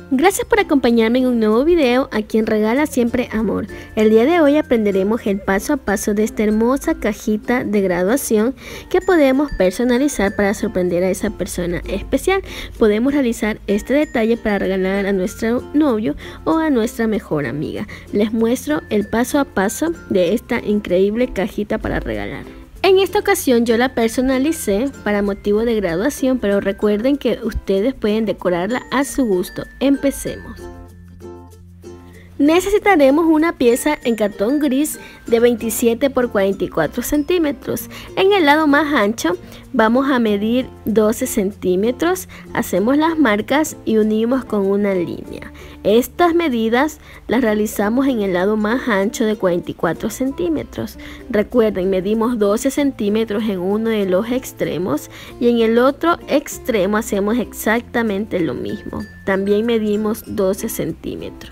Gracias por acompañarme en un nuevo video aquí en Regala Siempre Amor. El día de hoy aprenderemos el paso a paso de esta hermosa cajita de graduación que podemos personalizar para sorprender a esa persona especial. Podemos realizar este detalle para regalar a nuestro novio o a nuestra mejor amiga. Les muestro el paso a paso de esta increíble cajita para regalar. En esta ocasión yo la personalicé para motivo de graduación, pero recuerden que ustedes pueden decorarla a su gusto. Empecemos. Necesitaremos una pieza en cartón gris de 27 por 44 centímetros. En el lado más ancho vamos a medir 12 centímetros, hacemos las marcas y unimos con una línea. Estas medidas las realizamos en el lado más ancho de 44 centímetros. Recuerden, medimos 12 centímetros en uno de los extremos y en el otro extremo hacemos exactamente lo mismo. También medimos 12 centímetros.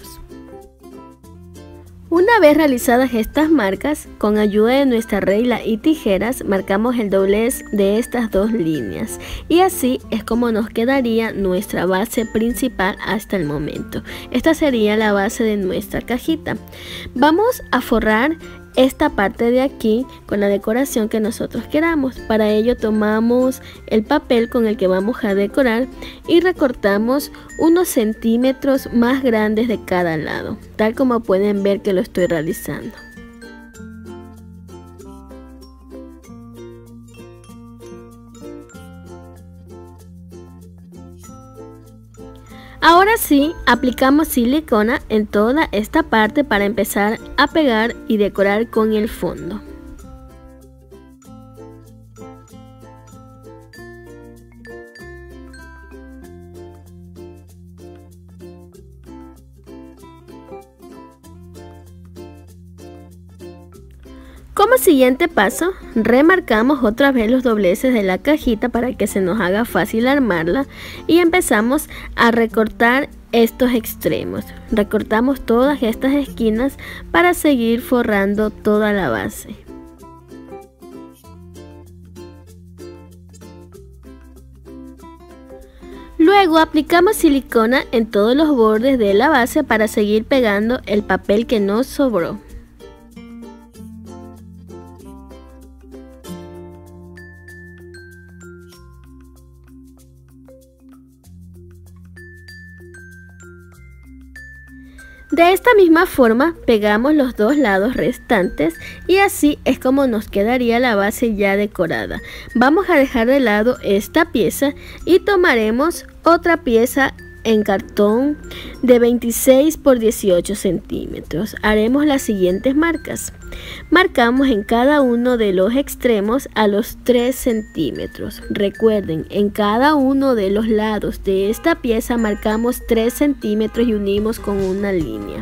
Una vez realizadas estas marcas, con ayuda de nuestra regla y tijeras, marcamos el doblez de estas dos líneas. Y así es como nos quedaría nuestra base principal hasta el momento. Esta sería la base de nuestra cajita. Vamos a forrar esta parte de aquí con la decoración que nosotros queramos. Para ello tomamos el papel con el que vamos a decorar y recortamos unos centímetros más grandes de cada lado, tal como pueden ver que lo estoy realizando. Ahora sí, aplicamos silicona en toda esta parte para empezar a pegar y decorar con el fondo. Como siguiente paso, remarcamos otra vez los dobleces de la cajita para que se nos haga fácil armarla y empezamos a recortar estos extremos. Recortamos todas estas esquinas para seguir forrando toda la base. Luego aplicamos silicona en todos los bordes de la base para seguir pegando el papel que nos sobró. De esta misma forma pegamos los dos lados restantes y así es como nos quedaría la base ya decorada. Vamos a dejar de lado esta pieza y tomaremos otra pieza en cartón de 26 por 18 centímetros. Haremos las siguientes marcas. Marcamos en cada uno de los extremos a los 3 centímetros. Recuerden, en cada uno de los lados de esta pieza marcamos 3 centímetros y unimos con una línea.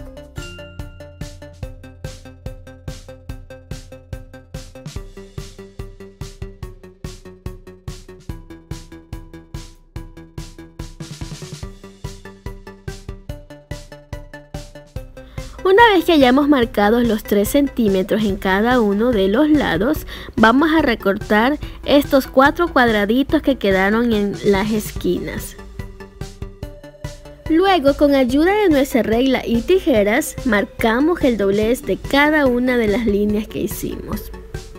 Una vez que hayamos marcado los 3 centímetros en cada uno de los lados, vamos a recortar estos 4 cuadraditos que quedaron en las esquinas. Luego, con ayuda de nuestra regla y tijeras, marcamos el doblez de cada una de las líneas que hicimos.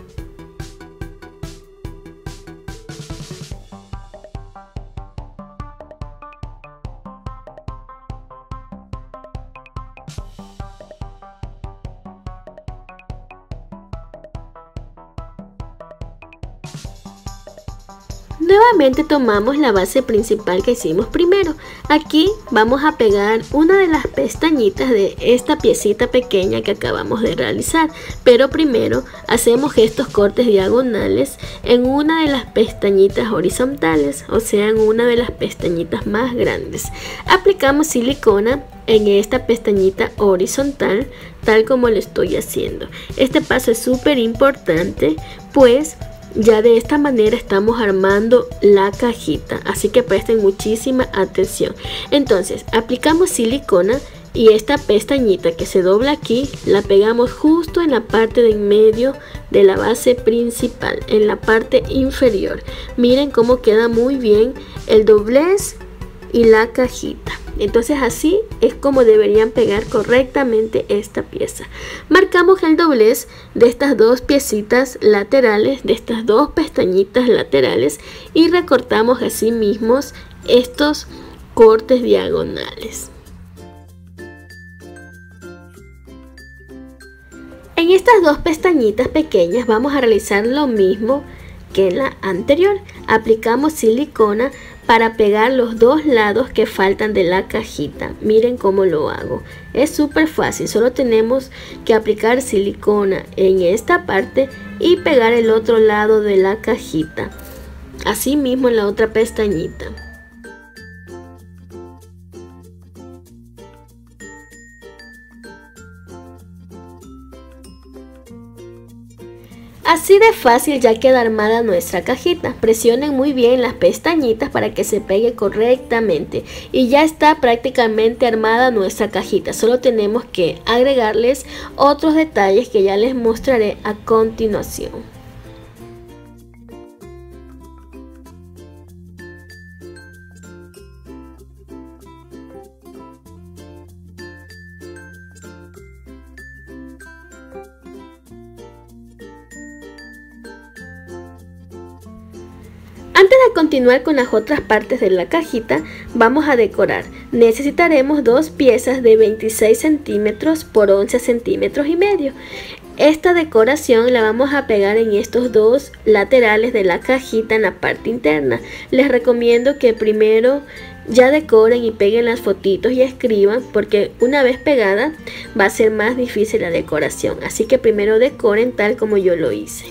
Nuevamente tomamos la base principal que hicimos primero. Aquí vamos a pegar una de las pestañitas de esta piecita pequeña que acabamos de realizar, pero primero hacemos estos cortes diagonales en una de las pestañitas horizontales, o sea, en una de las pestañitas más grandes. Aplicamos silicona en esta pestañita horizontal, tal como lo estoy haciendo. Este paso es súper importante, pues ya de esta manera estamos armando la cajita, así que presten muchísima atención. Entonces aplicamos silicona y esta pestañita que se dobla aquí la pegamos justo en la parte de en medio de la base principal, en la parte inferior. Miren cómo queda muy bien el doblez y la cajita. Entonces así es como deberían pegar correctamente esta pieza. Marcamos el doblez de estas dos piecitas laterales, de estas dos pestañitas laterales, y recortamos así mismos estos cortes diagonales. En estas dos pestañitas pequeñas vamos a realizar lo mismo que en la anterior. Aplicamos silicona para pegar los dos lados que faltan de la cajita. Miren cómo lo hago. Es súper fácil, solo tenemos que aplicar silicona en esta parte y pegar el otro lado de la cajita. Así mismo en la otra pestañita. Así de fácil ya queda armada nuestra cajita. Presionen muy bien las pestañitas para que se pegue correctamente. Y ya está prácticamente armada nuestra cajita. Solo tenemos que agregarles otros detalles que ya les mostraré a continuación. Antes de continuar con las otras partes de la cajita, vamos a decorar. Necesitaremos dos piezas de 26 centímetros por 11 centímetros y medio. Esta decoración la vamos a pegar en estos dos laterales de la cajita en la parte interna. Les recomiendo que primero ya decoren y peguen las fotitos y escriban, porque una vez pegada va a ser más difícil la decoración. Así que primero decoren tal como yo lo hice.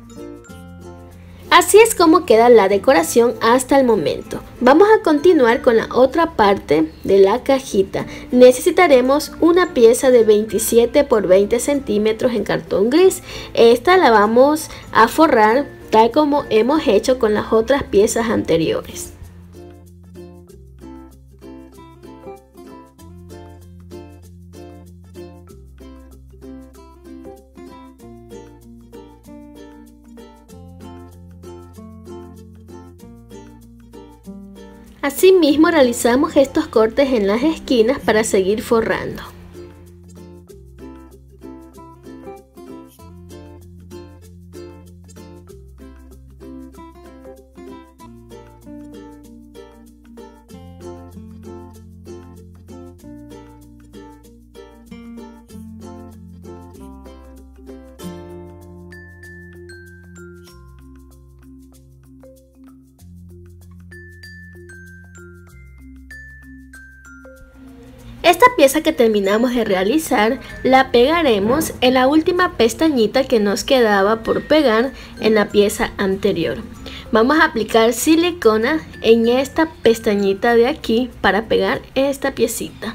Así es como queda la decoración hasta el momento. Vamos a continuar con la otra parte de la cajita. Necesitaremos una pieza de 27 por 20 centímetros en cartón gris. Esta la vamos a forrar tal como hemos hecho con las otras piezas anteriores. Asimismo realizamos estos cortes en las esquinas para seguir forrando. Esta pieza que terminamos de realizar la pegaremos en la última pestañita que nos quedaba por pegar en la pieza anterior. Vamos a aplicar silicona en esta pestañita de aquí para pegar esta piecita.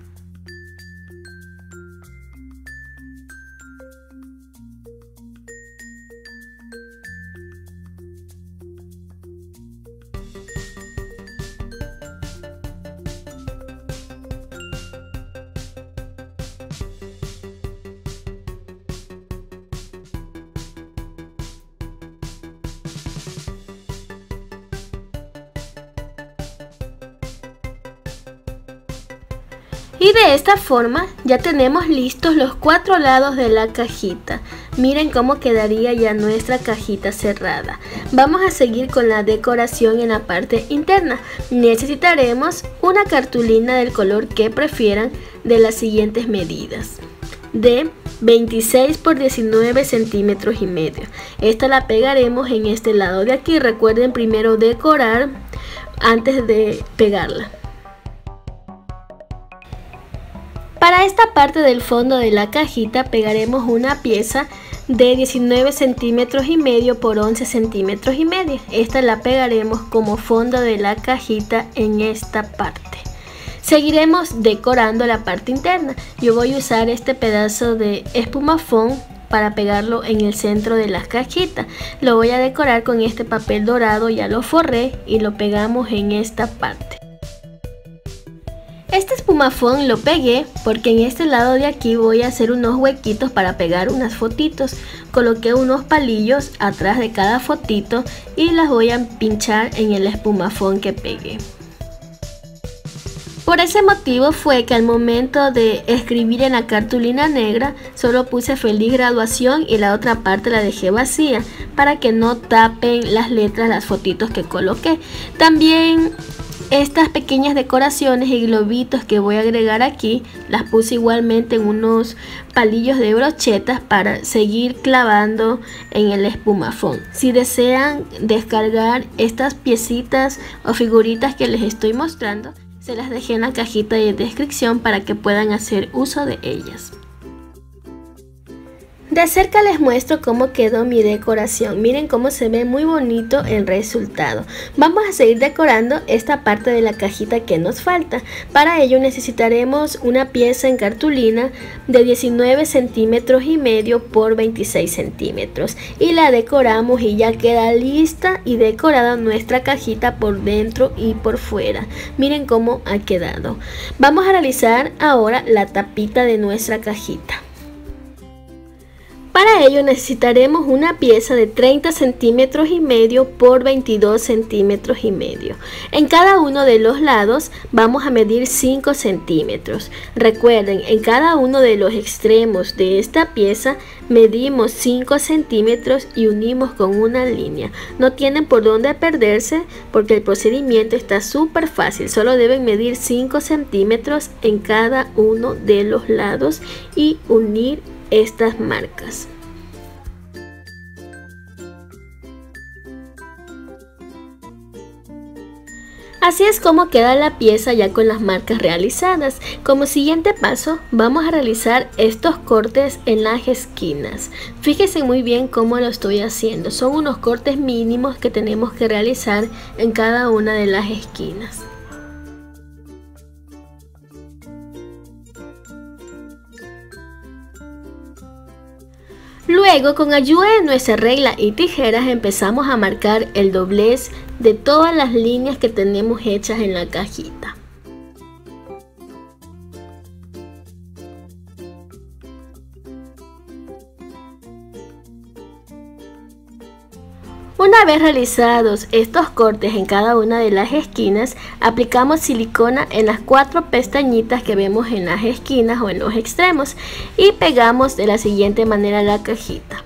Y de esta forma ya tenemos listos los 4 lados de la cajita. Miren cómo quedaría ya nuestra cajita cerrada. Vamos a seguir con la decoración en la parte interna. Necesitaremos una cartulina del color que prefieran de las siguientes medidas. De 26 por 19 centímetros y medio. Esta la pegaremos en este lado de aquí. Recuerden primero decorar antes de pegarla. Para esta parte del fondo de la cajita pegaremos una pieza de 19 centímetros y medio por 11 centímetros y medio. Esta la pegaremos como fondo de la cajita en esta parte. Seguiremos decorando la parte interna. Yo voy a usar este pedazo de espumafón para pegarlo en el centro de la cajita. Lo voy a decorar con este papel dorado, ya lo forré y lo pegamos en esta parte. Este espumafón lo pegué porque en este lado de aquí voy a hacer unos huequitos para pegar unas fotitos. Coloqué unos palillos atrás de cada fotito y las voy a pinchar en el espumafón que pegué. Por ese motivo fue que al momento de escribir en la cartulina negra solo puse feliz graduación y la otra parte la dejé vacía para que no tapen las letras las fotitos que coloqué. También estas pequeñas decoraciones y globitos que voy a agregar aquí las puse igualmente en unos palillos de brochetas para seguir clavando en el espumafón. Si desean descargar estas piecitas o figuritas que les estoy mostrando, se las dejé en la cajita de descripción para que puedan hacer uso de ellas. De cerca les muestro cómo quedó mi decoración. Miren cómo se ve muy bonito el resultado. Vamos a seguir decorando esta parte de la cajita que nos falta. Para ello necesitaremos una pieza en cartulina de 19 centímetros y medio por 26 centímetros. Y la decoramos y ya queda lista y decorada nuestra cajita por dentro y por fuera. Miren cómo ha quedado. Vamos a realizar ahora la tapita de nuestra cajita. Para ello necesitaremos una pieza de 30 centímetros y medio por 22 centímetros y medio. En cada uno de los lados vamos a medir 5 centímetros. Recuerden, en cada uno de los extremos de esta pieza medimos 5 centímetros y unimos con una línea. No tienen por dónde perderse porque el procedimiento está súper fácil. Solo deben medir 5 centímetros en cada uno de los lados y unir estas marcas. Así es como queda la pieza ya con las marcas realizadas. Como siguiente paso vamos a realizar estos cortes en las esquinas. Fíjense muy bien cómo lo estoy haciendo. Son unos cortes mínimos que tenemos que realizar en cada una de las esquinas. Luego, con ayuda de nuestra regla y tijeras, empezamos a marcar el doblez de todas las líneas que tenemos hechas en la cajita. Una vez realizados estos cortes en cada una de las esquinas, aplicamos silicona en las 4 pestañitas que vemos en las esquinas o en los extremos y pegamos de la siguiente manera la cajita.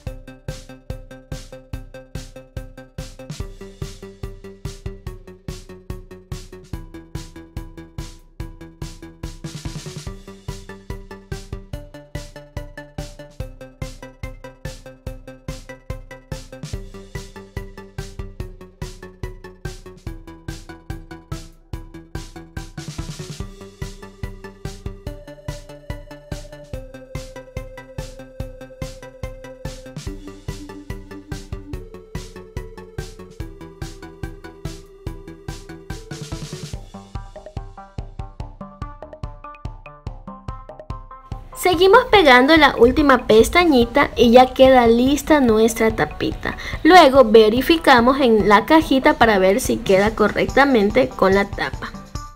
Seguimos pegando la última pestañita y ya queda lista nuestra tapita. Luego verificamos en la cajita para ver si queda correctamente con la tapa.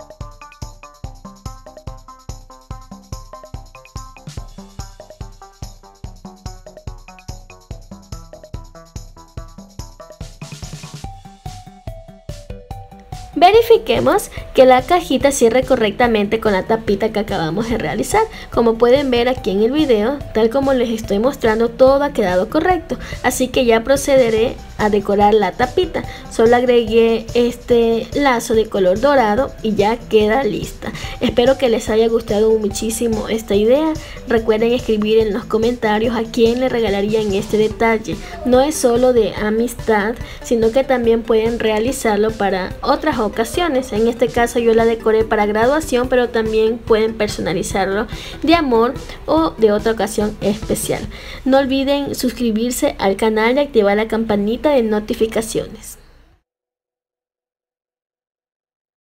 Verifiquemos que la cajita cierre correctamente con la tapita que acabamos de realizar. Como pueden ver aquí en el video, tal como les estoy mostrando, todo ha quedado correcto. Así que ya procederé a decorar la tapita. Solo agregué este lazo de color dorado y ya queda lista. Espero que les haya gustado muchísimo esta idea. Recuerden escribir en los comentarios a quién le regalarían este detalle. No es solo de amistad, sino que también pueden realizarlo para otras ocasiones. En este caso yo la decoré para graduación, pero también pueden personalizarlo de amor o de otra ocasión especial. No olviden suscribirse al canal y activar la campanita de notificaciones.